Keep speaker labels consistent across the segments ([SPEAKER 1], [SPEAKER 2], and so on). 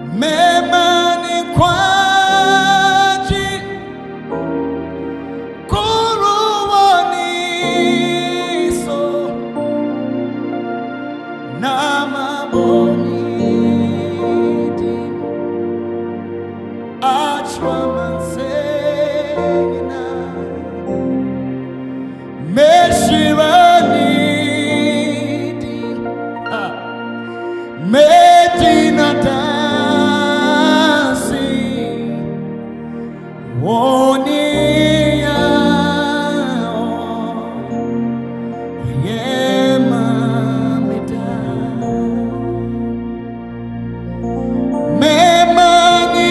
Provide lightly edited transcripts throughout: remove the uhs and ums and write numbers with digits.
[SPEAKER 1] Memani kwaji kuruwani so namaboni di achwamasena meshirani di medinata Wonia Yema Meda Memani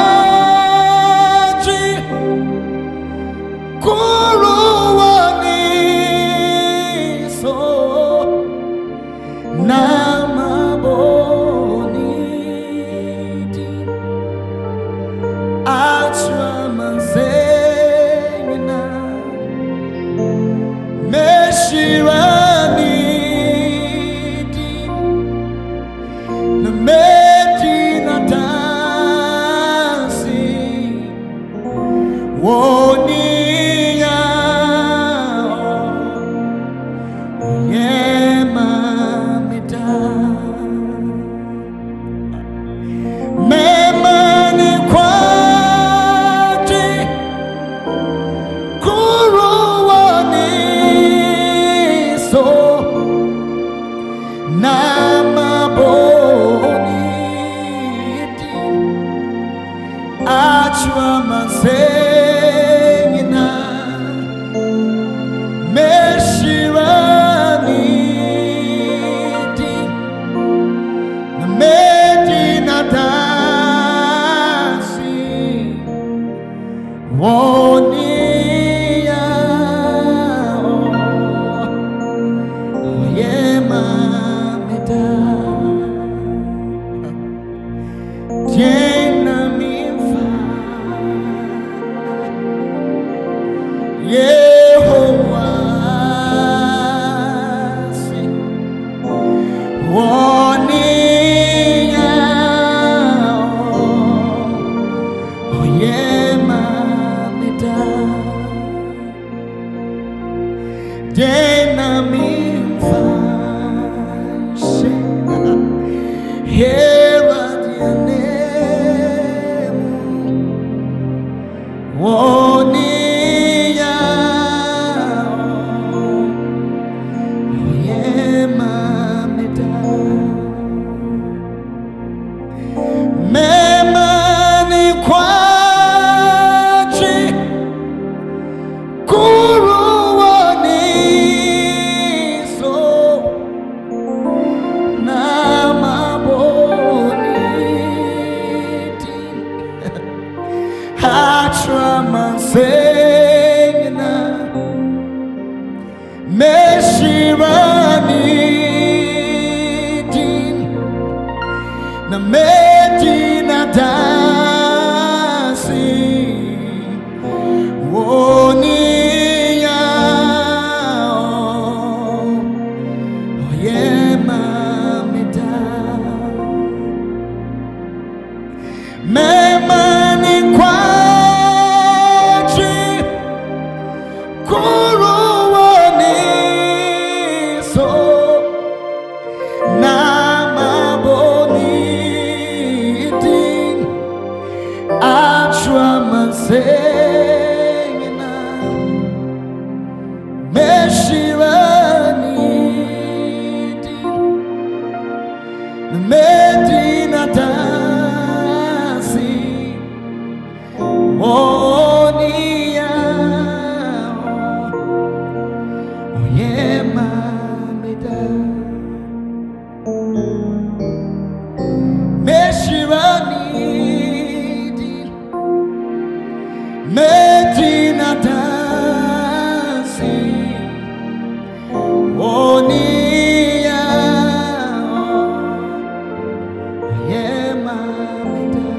[SPEAKER 1] kwaji kuruwani so namaboni di achwa Meshirani di na medina dansi wonia yema meda memani kwaji namaboni di achwamasena meshirani di na medina dansi wonia yema Jena mifa Yehovah si wonia yema meda Jena mifa Wonia yema meda memani kwaji kuruwani so Achwamasena Meshirani din na medina dansi wonia yema meda memani kwaji kuruwani so namaboni di achwamasena meshirani di na medina dansi wonia yema meda Meshirani di medina dansi wonia yema meda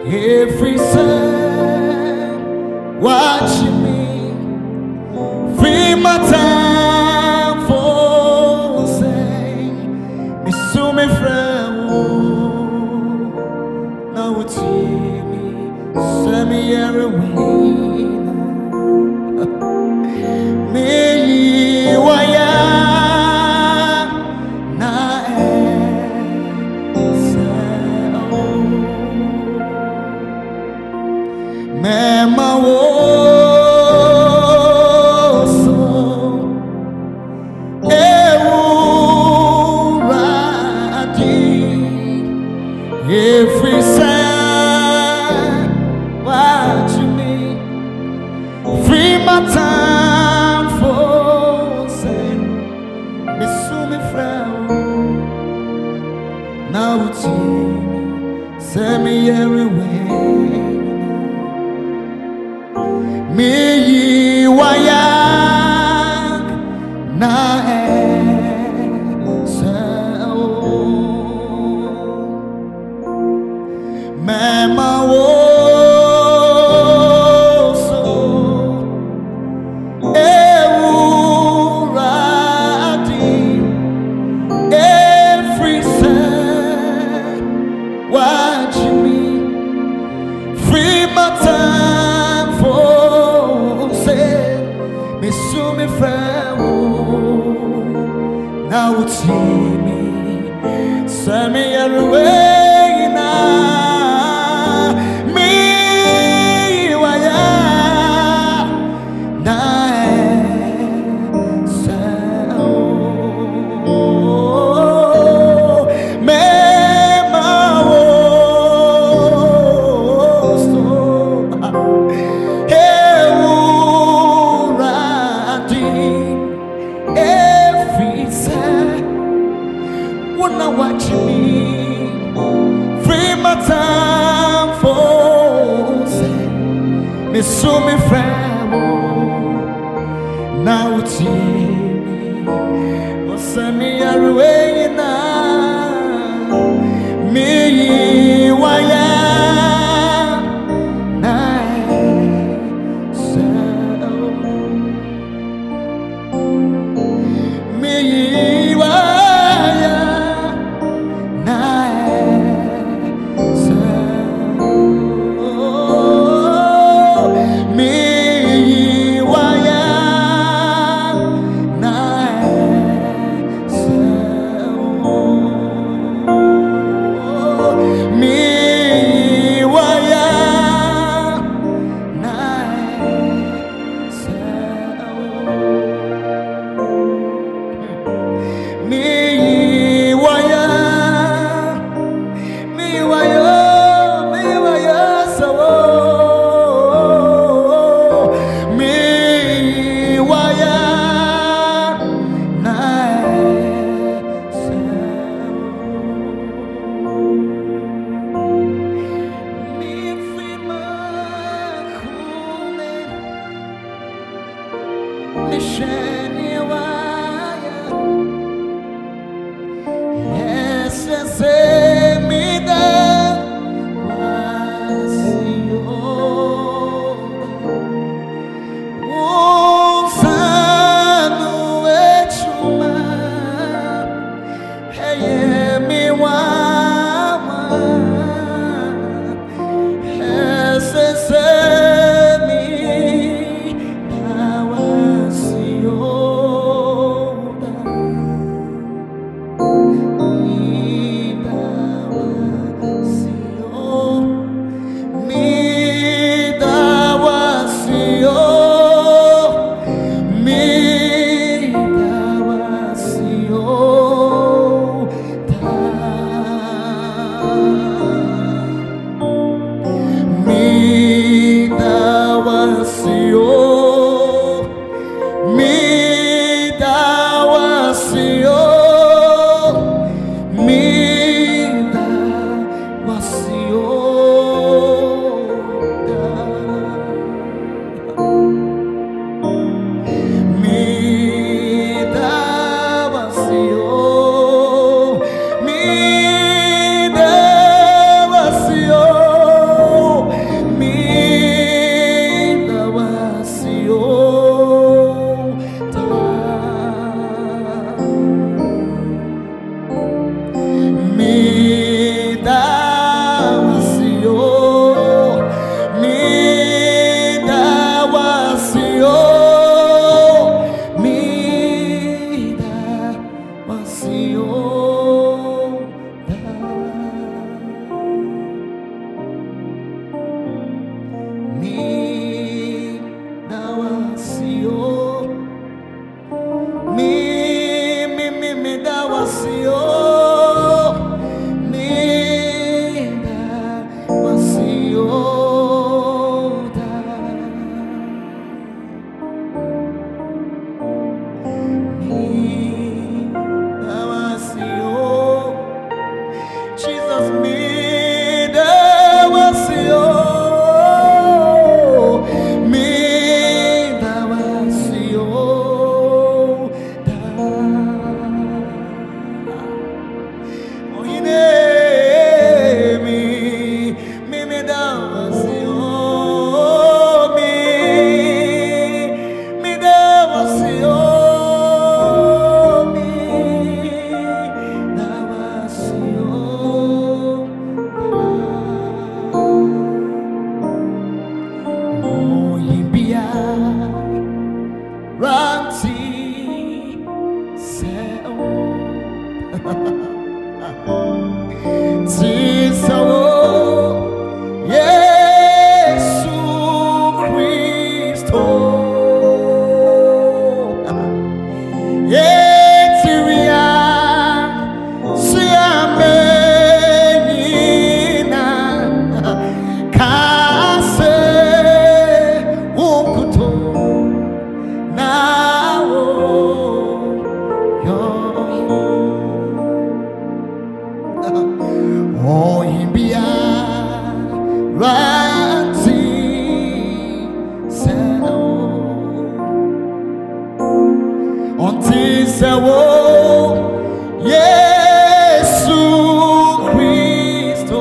[SPEAKER 1] every time watching me, free my time for saying, me so me friend, now it's me, send me everywhere. Me waya na Mema wo so radi every time watching me, free my time for saying, me so me friend, now it's me, send me everywhere. Me waya na Mema wo so radi every time watching me, free my time for me so me friend, now it's me, send me everywhere now. Me waya na me ma wo so wanna watch me, free my time for say, me so me friend, now it's me, send me away now, me waya na me waya. Ranti Sao Onti Sao Yesu Christo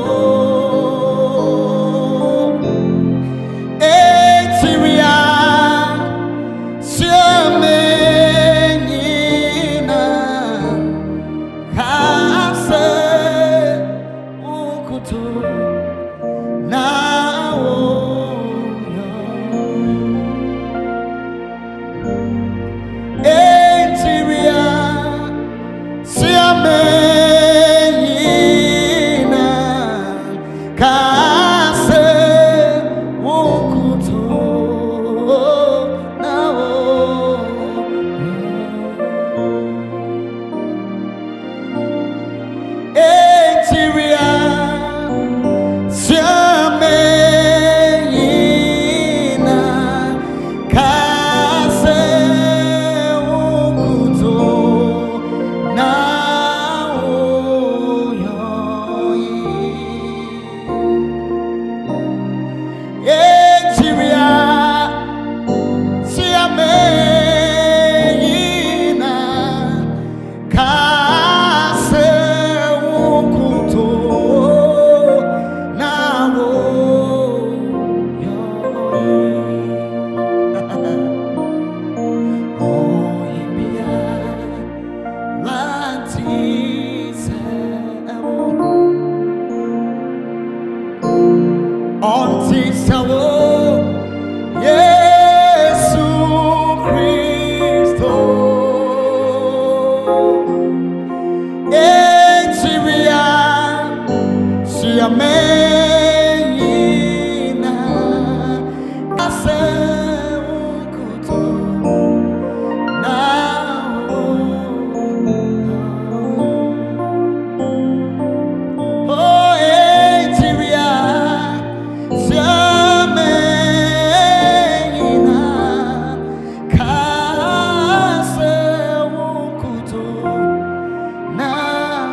[SPEAKER 1] Etiria Siamenina Kase Ukuto Now Etiria Siamenina Kase Ukuto Now Etiria Siamenina Kase Ukuto Now Etiria Siamenina Kase Ukuto Now Oh Imbia Ranti Sao Onti Sao Yesu Christo Etiria Siamenina Kase Ukuto Now Oh Etiria Siamenina Kase Ukuto Now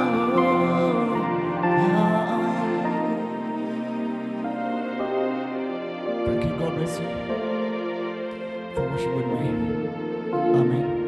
[SPEAKER 1] Thank you, God bless you for worshiping with me. Amen.